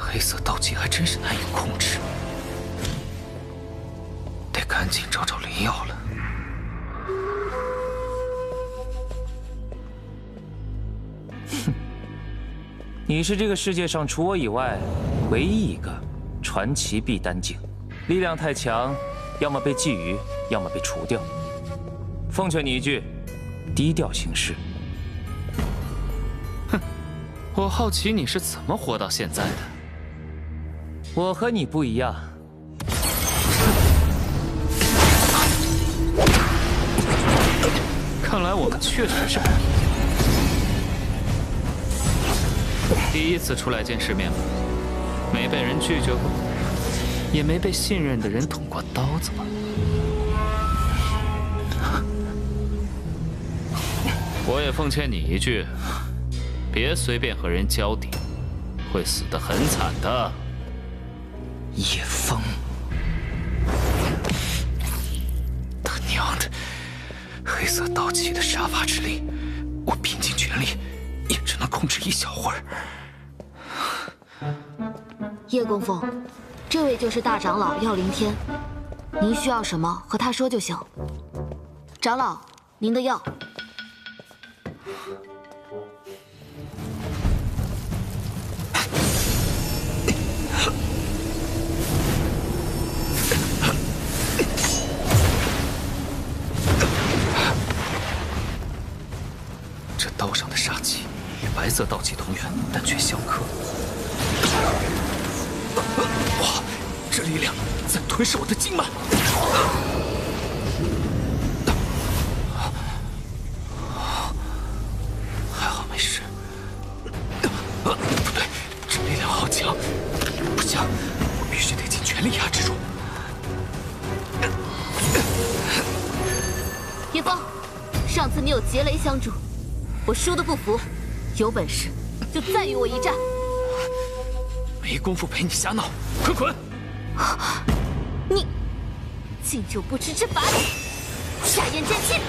黑色道气还真是难以控制，得赶紧找找灵药了。 哼，你是这个世界上除我以外唯一一个传奇避丹境，力量太强，要么被觊觎，要么被除掉。奉劝你一句，低调行事。 哼，我好奇你是怎么活到现在的。 我和你不一样。 看来我们确实是不一样。第一次出来见世面吧，没被人拒绝过，也没被信任的人捅过刀子吧。我也奉劝你一句，别随便和人交底，会死得很惨的。 叶枫，他娘的！黑色道气的杀伐之力，我拼尽全力也只能控制一小会儿。 叶供奉，这位就是大长老耀灵天，您需要什么和他说就行。长老，您的药。 这刀上的杀气与白色道气同源，但却相克。哇，这力量在吞噬我的经脉。还好没事。不对，这力量好强，不行，我必须得尽全力压制住。 叶枫，上次你有劫雷相助，我输的不服，有本事就再与我一战。 没工夫陪你瞎闹，快滚！ 你竟就不知之法理，下咽真气！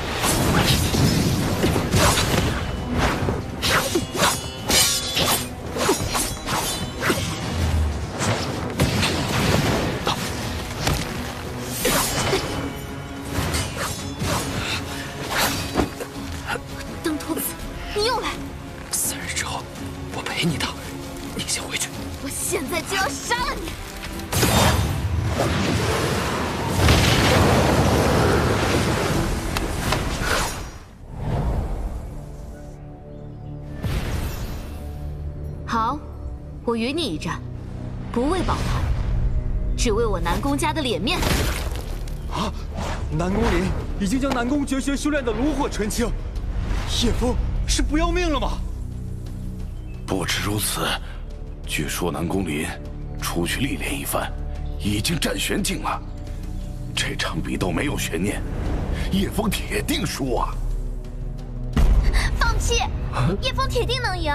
登徒子，你又来 3日之后，我陪你打，你先回去。 我现在就要杀了你！好，我与你一战，不为宝盘，只为我南宫家的脸面。 啊！南宫璘已经将南宫绝学修炼的炉火纯青，叶枫是不要命了吗？ 不止如此，据说南宫璘出去历练一番，已经占玄境了。这场比斗没有悬念，叶枫铁定输啊！ 放弃，叶枫铁定能赢。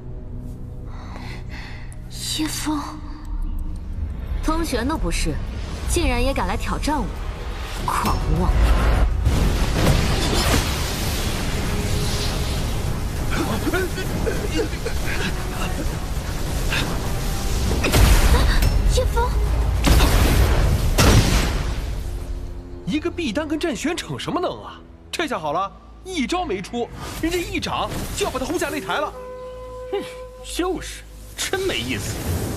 叶枫，通玄都不是，竟然也敢来挑战我，狂妄！叶枫， 一个碧丹跟战玄逞什么能啊？这下好了，一招没出，人家一掌就要把他轰下擂台了。 就是，真没意思。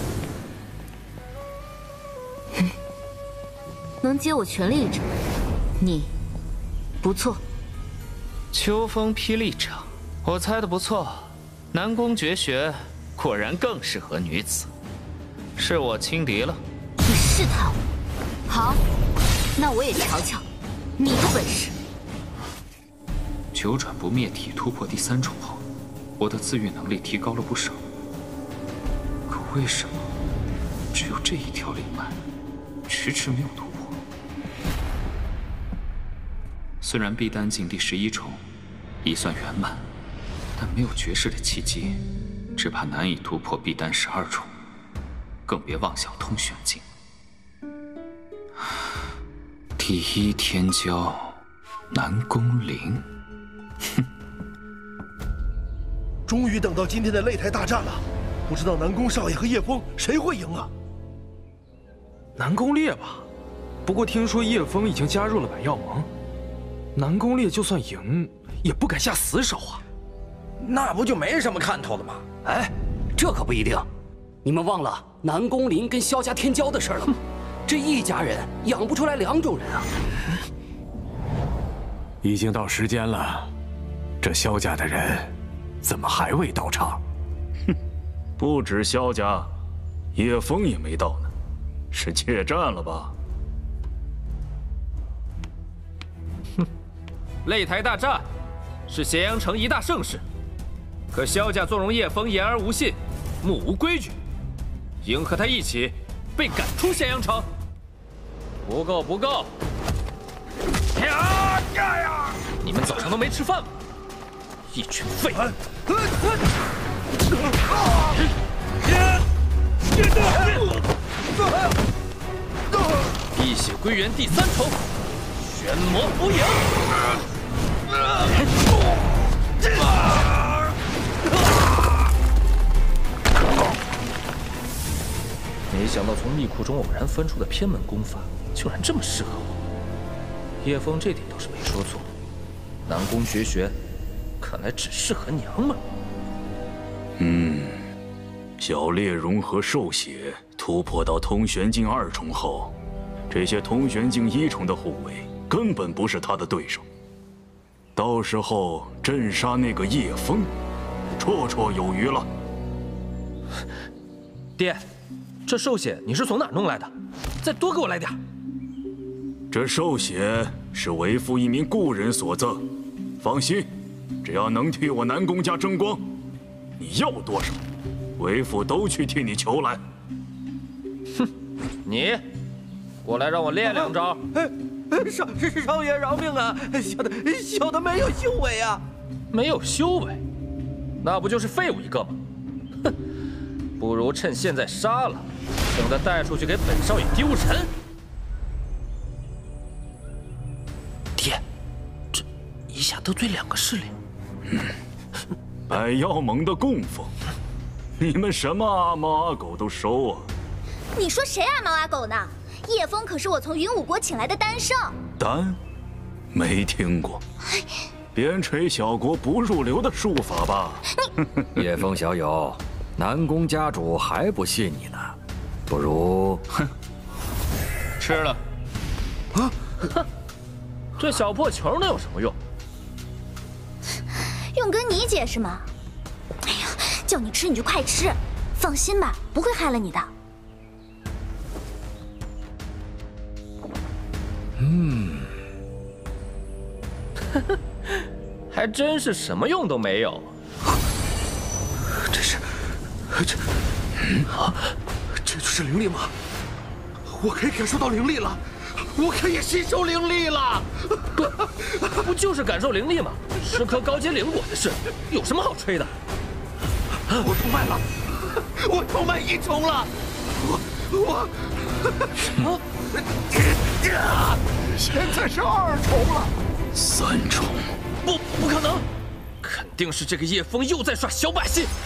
能接我全力一掌，你不错。 秋风霹雳掌，我猜的不错。南宫绝学果然更适合女子，是我轻敌了。 你试探我？好，那我也瞧瞧你的本事。 九转不灭体突破第3重后，我的自愈能力提高了不少。可为什么只有这一条灵脉，迟迟没有突破？虽然碧丹境第11重已算圆满，但没有绝世的契机，只怕难以突破碧丹12重，更别妄想通玄境。第1天骄，南宫璘。 终于等到今天的擂台大战了， 不知道南宫少爷和叶枫谁会赢啊？ 南宫烈吧，不过听说叶枫已经加入了百药盟，南宫烈就算赢，也不敢下死手啊。 那不就没什么看头了吗？ 哎，这可不一定。你们忘了南宫林跟萧家天骄的事了吗？这一家人养不出来2种人啊！ 已经到时间了，这萧家的人怎么还未到场？ 哼，不止萧家，叶枫也没到呢，是怯战了吧？ 哼，擂台大战是咸阳城一大盛事，可萧家纵容叶枫言而无信，目无规矩，应和他一起被赶出咸阳城。不够，不够！你们早上都没吃饭吗？一群废物！碧血归元第3重，玄魔伏影！没想到从秘库中偶然翻出的偏门功法，竟然这么适合我。叶枫这点倒是没说错，南宫绝学，看来只适合娘们。 小烈融合兽血，突破到通玄境2重后，这些通玄境1重的护卫根本不是他的对手。到时候镇杀那个叶枫，绰绰有余了。 爹，这兽血你是从哪儿弄来的？再多给我来点。 这兽血是为父一名故人所赠，放心，只要能替我南宫家争光，你要多少，为父都去替你求来。 哼，你过来让我练2招。 少爷饶命啊！小的没有修为啊！ 没有修为，那不就是废物一个吗？哼，不如趁现在杀了，省得带出去给本少爷丢人。 爹，这一下得罪2个势力。 百药盟的供奉，你们什么阿猫阿狗都收啊？ 你说谁阿猫阿狗呢？叶枫可是我从云武国请来的丹圣。 丹？没听过。边陲小国不入流的术法吧？ 叶枫小友，南宫家主还不信你呢，不如…… 哼，吃了。啊！哼，这小破球能有什么用？ 用跟你解释吗？哎呀，叫你吃你就快吃，放心吧，不会害了你的。 还真是什么用都没有。 这就是灵力吗？我可以感受到灵力了，我可以吸收灵力了。 不就是感受灵力吗？吃颗高阶灵果的事，有什么好吹的？ 我通脉了，我通脉1重了，现在是2重了 ，3重。 不可能，肯定是这个叶枫又在耍小把戏。